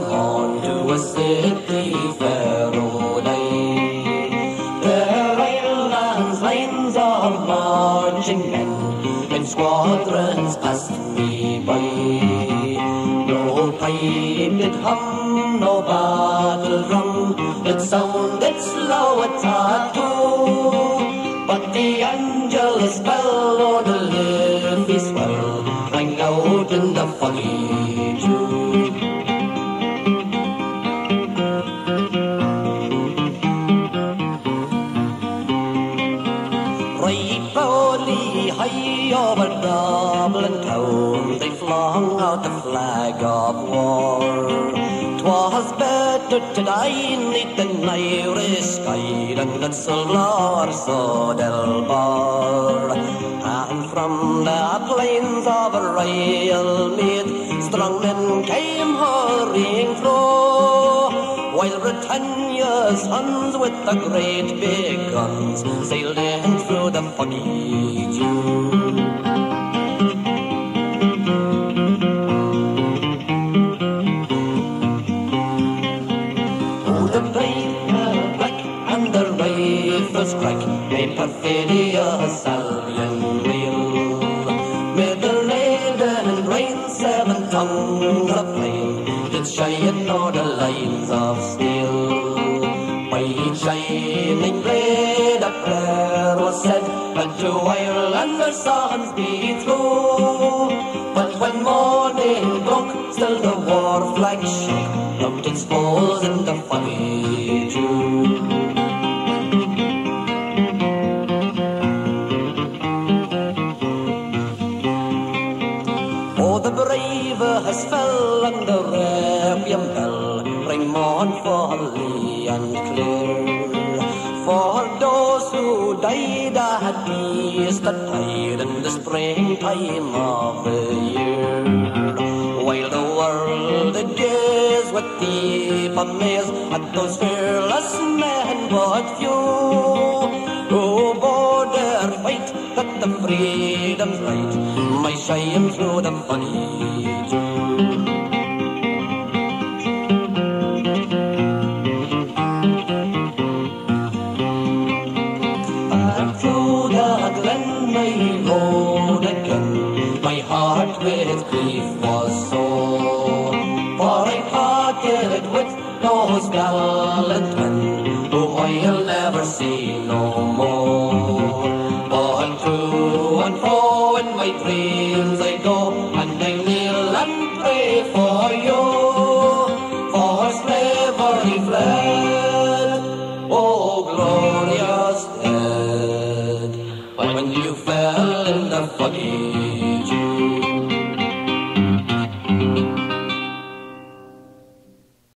on to a city pharaoh day. There islands, lines of marching men in squadrons passed me by. No pipe did hum, no battle drum, it sounded slow a tattoo. But the angels fell o'er the leafy swell, rang out in the foggy dew. Right proudly high over Dublin town, they flung out the flag of war. 'Twas better to die neath an Irish sky than that silver sword Elbar. And from the plains of Royal Mead, strong men came hurrying through, while Britannia's sons with the great big guns sailed in through the foggy dew. Oh, the brave black and the rifles crack, a perfidious Albion wheel. Mid the leaden rain, 7 tongues of flame did shine o'er the lines of steel. By each shining blade a prayer was said, and to Ireland their sons be true. But when morning broke, still the war flag shook, rubbed its foes in the foggy dew. Oh, the bravest fell and the requiem bell rang mournfully and clear. For those who died at Eastertide in the springtime of the year, while the world did gaze with deep amaze at those fearless men but few, who bore their fight that the freedom's right might shine through the foggy dew. And through the glen I rode again, my heart with grief was sore, for I parted with those gallant men whom I'll never see no more. But to and fro in my dreams I go, and I kneel and pray for you, for slavery fled, oh glorious dead, when you fell in the foggy